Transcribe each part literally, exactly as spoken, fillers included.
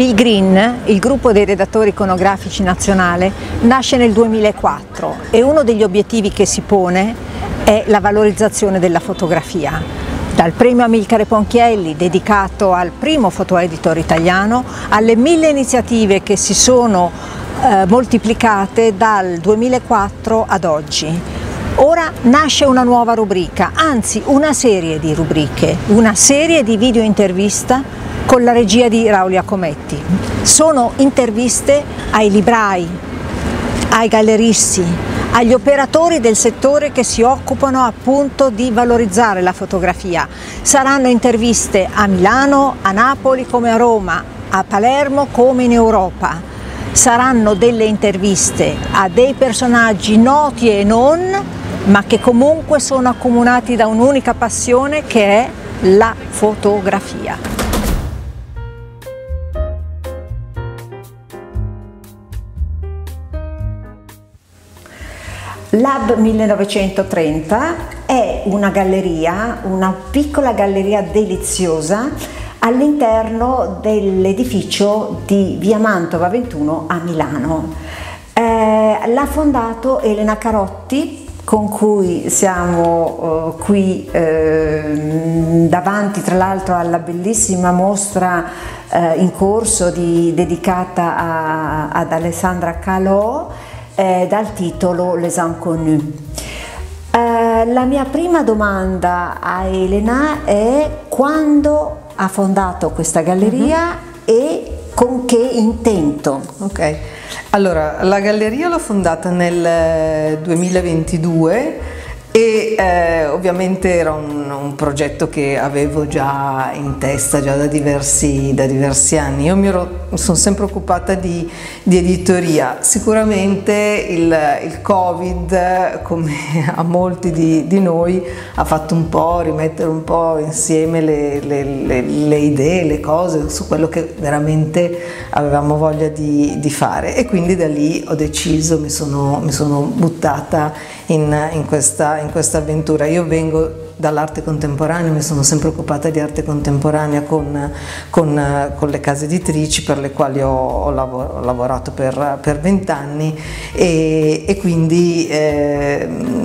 Il GRIN, il gruppo dei redattori iconografici nazionale, nasce nel duemilaquattro e uno degli obiettivi che si pone è la valorizzazione della fotografia. Dal premio Amilcare Ponchielli, dedicato al primo fotoeditor italiano, alle mille iniziative che si sono eh, moltiplicate dal duemilaquattro ad oggi. Ora nasce una nuova rubrica, anzi una serie di rubriche, una serie di video intervista con la regia di Raul Iacometti. Sono interviste ai librai, ai galleristi, agli operatori del settore che si occupano appunto di valorizzare la fotografia. Saranno interviste a Milano, a Napoli come a Roma, a Palermo come in Europa. Saranno delle interviste a dei personaggi noti e non, ma che comunque sono accomunati da un'unica passione che è la fotografia. Lab millenovecentotrenta è una galleria, una piccola galleria deliziosa all'interno dell'edificio di via Mantova ventuno a Milano. Eh, l'ha fondato Elena Carotti, con cui siamo uh, qui eh, davanti tra l'altro alla bellissima mostra eh, in corso di, dedicata a, ad Alessandra Calò, eh, dal titolo Les Inconnus. Eh, la mia prima domanda a Elena è: quando ha fondato questa galleria uh-huh. e con che intento? Ok, allora la galleria l'ho fondata nel duemilaventidue e eh, ovviamente era un, un progetto che avevo già in testa già da diversi, da diversi anni. Io mi, ero, mi sono sempre occupata di, di editoria. Sicuramente il, il Covid, come a molti di, di noi, ha fatto un po' rimettere un po' insieme le, le, le, le idee, le cose su quello che veramente avevamo voglia di, di fare, e quindi da lì ho deciso, mi sono, mi sono buttata in, in questa in questa avventura. Io vengo dall'arte contemporanea, mi sono sempre occupata di arte contemporanea con, con, con le case editrici per le quali ho, ho, lavor, ho lavorato per vent'anni e, e quindi eh,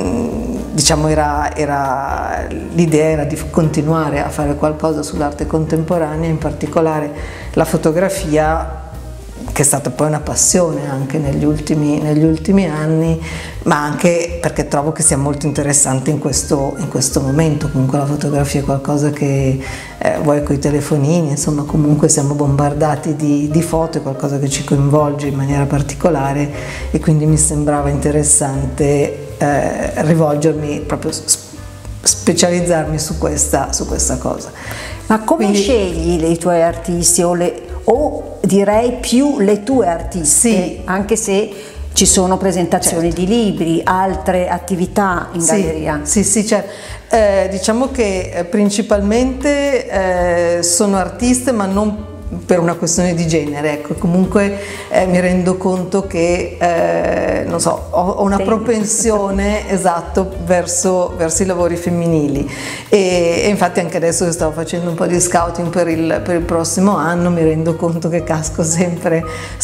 diciamo era, era, l'idea era di continuare a fare qualcosa sull'arte contemporanea, in particolare la fotografia, che è stata poi una passione anche negli ultimi, negli ultimi anni, ma anche perché trovo che sia molto interessante in questo, in questo momento. Comunque la fotografia è qualcosa che eh, vuoi con i telefonini, insomma comunque siamo bombardati di, di foto, è qualcosa che ci coinvolge in maniera particolare, e quindi mi sembrava interessante eh, rivolgermi, proprio specializzarmi su questa, su questa cosa. Ma come quindi scegli i tuoi artisti o le... o direi più le tue artiste, sì, anche se ci sono presentazioni certo. di libri, altre attività in sì, galleria? Sì, sì, certo. Eh, diciamo che eh, principalmente eh, sono artiste, ma non per una questione di genere, ecco. Comunque eh, mi rendo conto che eh, non so, ho, ho una propensione esatto verso, verso i lavori femminili, e, e infatti anche adesso che stavo facendo un po' di scouting per il, per il prossimo anno mi rendo conto che casco sempre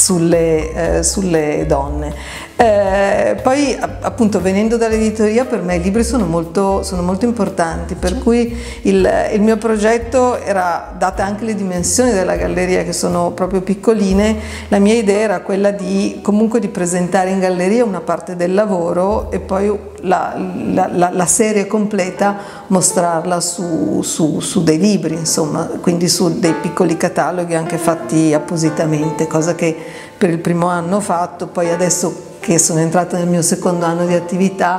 sulle, eh, sulle donne. Eh, poi appunto venendo dall'editoria, per me i libri sono molto, sono molto importanti, per cui il, il mio progetto era, date anche le dimensioni della galleria che sono proprio piccoline, la mia idea era quella di comunque di presentare in galleria una parte del lavoro e poi la, la, la, la serie completa mostrarla su, su, su dei libri, insomma, quindi su dei piccoli cataloghi anche fatti appositamente, cosa che per il primo anno ho fatto. Poi adesso che sono entrata nel mio secondo anno di attività,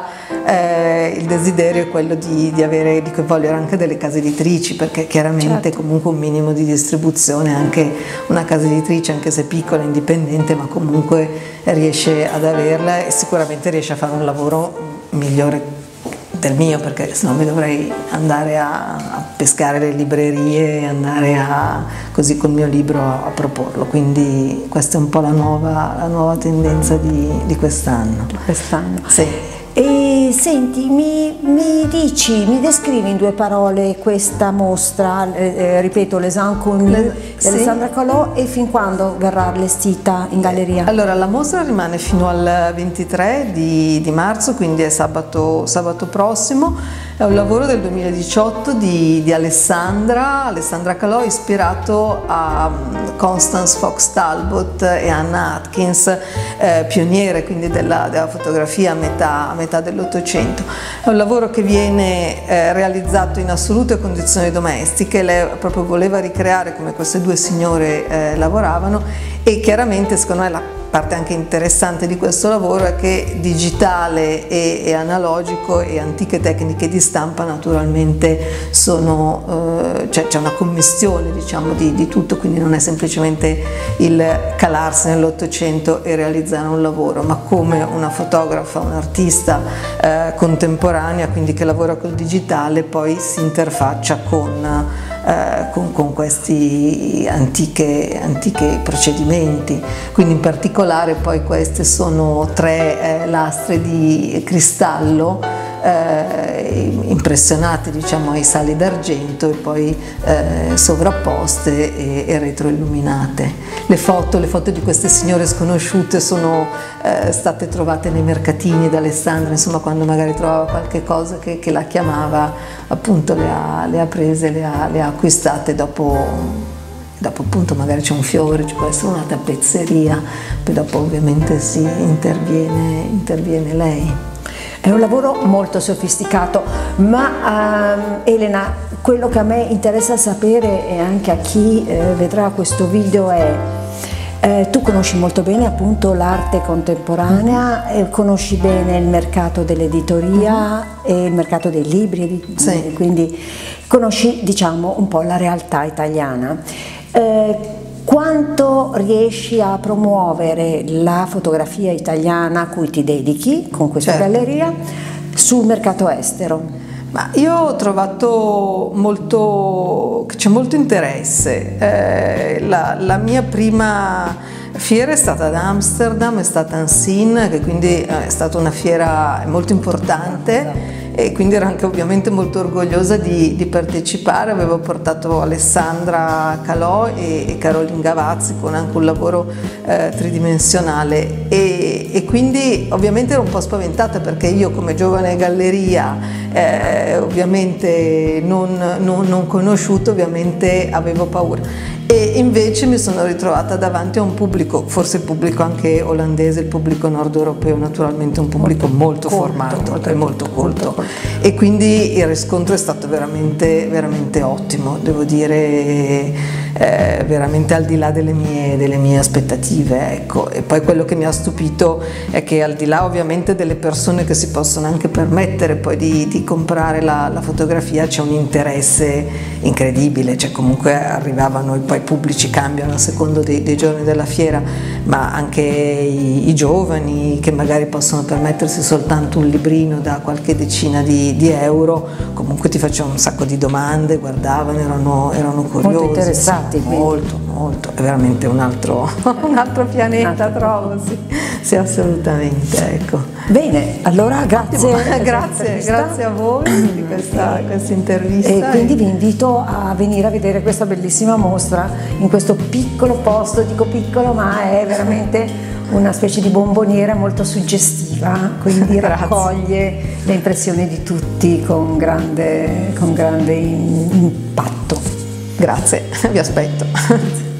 eh, il desiderio è quello di, di, avere, di coinvolgere anche delle case editrici, perché chiaramente certo. comunque un minimo di distribuzione, anche una casa editrice, anche se piccola, indipendente, ma comunque riesce ad averla e sicuramente riesce a fare un lavoro migliore del mio, perché sennò mi dovrei andare a, a pescare le librerie e andare a, così col mio libro a, a proporlo, quindi questa è un po' la nuova, la nuova tendenza di, di quest'anno. Quest'anno. Sì. E senti, mi, mi dici, mi descrivi in due parole questa mostra, eh, ripeto, Les Inconnus di Alessandra Calò, e fin quando verrà allestita in galleria? Allora, la mostra rimane fino al ventitré di, di marzo, quindi è sabato, sabato prossimo. È un lavoro del duemiladiciotto di, di Alessandra, Alessandra Calò, ispirato a Constance Fox Talbot e Anna Atkins, eh, pioniere quindi della, della fotografia a metà, a metà dell'Ottocento. È un lavoro che viene eh, realizzato in assolute condizioni domestiche. Lei proprio voleva ricreare come queste due signore eh, lavoravano, e chiaramente secondo me la parte anche interessante di questo lavoro è che digitale e, e analogico e antiche tecniche di stampa naturalmente sono, eh, cioè c'è una commistione, diciamo, di, di tutto, quindi non è semplicemente il calarsi nell'Ottocento e realizzare un lavoro, ma come una fotografa, un'artista eh, contemporanea, quindi che lavora col digitale, poi si interfaccia con Eh, con, con questi antiche, antiche procedimenti. Quindi in particolare poi queste sono tre eh, lastre di cristallo eh, impressionate, diciamo, ai sali d'argento e poi eh, sovrapposte e, e retroilluminate. Le foto, le foto di queste signore sconosciute sono eh, state trovate nei mercatini da Alessandra, insomma, quando magari trovava qualche cosa che, che la chiamava, appunto le ha, le ha prese, le ha, le ha acquistate. Dopo, dopo appunto magari c'è un fiore, ci può essere una tappezzeria, poi dopo ovviamente si interviene, interviene lei. È un lavoro molto sofisticato, ma um, Elena, quello che a me interessa sapere, e anche a chi eh, vedrà questo video, è eh, tu conosci molto bene appunto l'arte contemporanea, eh, conosci bene il mercato dell'editoria e il mercato dei libri, sì. Quindi conosci, diciamo, un po' la realtà italiana. Eh, Quanto riesci a promuovere la fotografia italiana a cui ti dedichi con questa certo. galleria sul mercato estero? Ma io ho trovato molto, che c'è molto interesse. Eh, la, la mia prima fiera è stata ad Amsterdam, è stata Ansin, che quindi è stata una fiera molto importante, e quindi ero anche ovviamente molto orgogliosa di, di partecipare. Avevo portato Alessandra Calò e, e Caroline Gavazzi con anche un lavoro eh, tridimensionale, e, e quindi ovviamente ero un po' spaventata, perché io come giovane galleria eh, ovviamente non, non, non conosciuta, ovviamente avevo paura. E invece mi sono ritrovata davanti a un pubblico, forse il pubblico anche olandese, il pubblico nord europeo, naturalmente un pubblico molto, molto formato molto, e molto colto, molto. E quindi il riscontro è stato veramente, veramente ottimo, devo dire, eh, veramente al di là delle mie, delle mie aspettative, ecco. E poi quello che mi ha stupito è che, al di là ovviamente delle persone che si possono anche permettere poi di, di comprare la, la fotografia, c'è un interesse incredibile, cioè comunque arrivavano, poi i pubblici cambiano a secondo dei, dei giorni della fiera, ma anche i, i giovani che magari possono permettersi soltanto un librino da qualche decina di, di euro, comunque ti facevano un sacco di domande, guardavano, erano, erano curiosi. Molto interessati. Sì, molto, molto, è veramente un altro, un altro pianeta, trovo, sì, sì, assolutamente, ecco. Bene, allora grazie. grazie, grazie a voi di questa, questa intervista. E quindi vi invito a venire a vedere questa bellissima mostra in questo piccolo posto, dico piccolo, ma è veramente una specie di bomboniera molto suggestiva, quindi raccoglie le impressioni di tutti con grande, con grande impatto. Grazie, vi aspetto.